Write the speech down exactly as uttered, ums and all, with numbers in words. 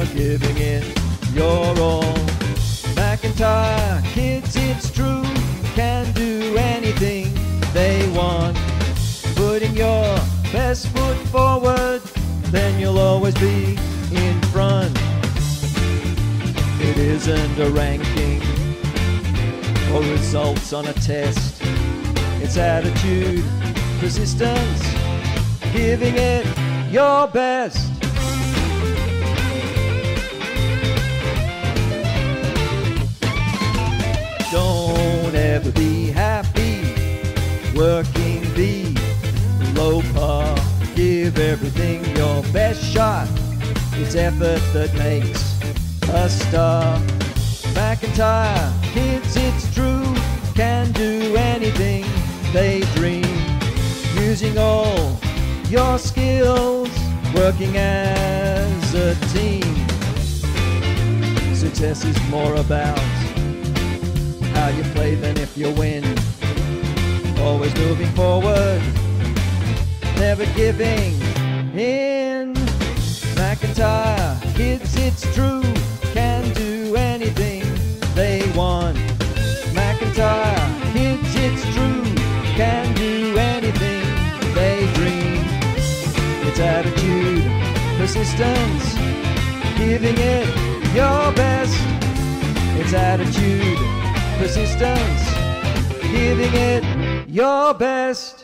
giving it your all. Macintyre kids, it's true, can do anything they want. Putting your best foot forward, then you'll always be in front. It isn't a ranking or results on a test. It's attitude, persistence, giving it your best. Don't ever be happy working the low par. Give everything your best shot. It's effort that makes a star. Macintyre kids, it's true, can do anything they dream. Using all your skills, working as a team. Success is more about how you play than if you win. Always moving forward, never giving in. Macintyre kids, it's true, can do anything they want. Macintyre kids, it's true, can do anything they dream. It's attitude, persistence, giving it your best. It's attitude, persistence, giving it your best.